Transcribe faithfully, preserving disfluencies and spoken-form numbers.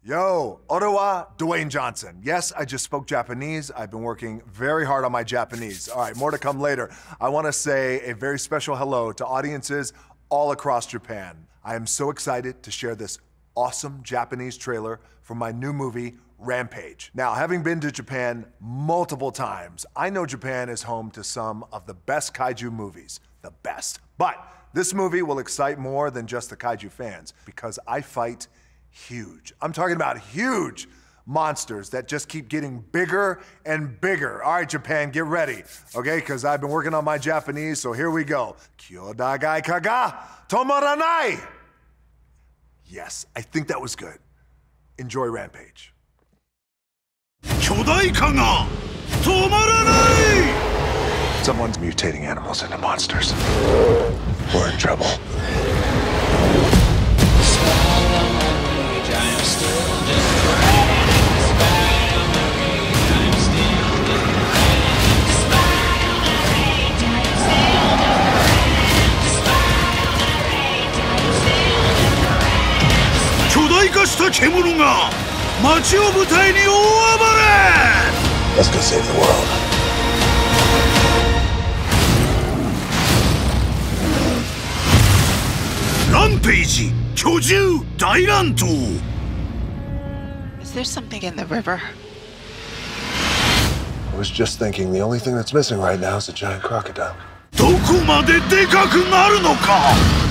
Yo, orewa Dwayne Johnson. Yes, I just spoke Japanese. I've been working very hard on my Japanese. All right, more to come later. I want to say a very special hello to audiences all across Japan. I am so excited to share this awesome Japanese trailer for my new movie, Rampage. Now, having been to Japan multiple times, I know Japan is home to some of the best kaiju movies, the best. But this movie will excite more than just the kaiju fans because I fight huge. I'm talking about huge monsters that just keep getting bigger and bigger. All right, Japan, get ready, okay? Because I've been working on my Japanese, so here we go. Kyodagai kaga tomaranai. Yes, I think that was good. Enjoy Rampage. Kyodai kaga tomaranai. Someone's mutating animals into monsters. We're in trouble. Let's go save the world. Rampage, Kaiju Dairantou. Is there something in the river? I was just thinking the only thing that's missing right now is a giant crocodile. どこまででかくなるのか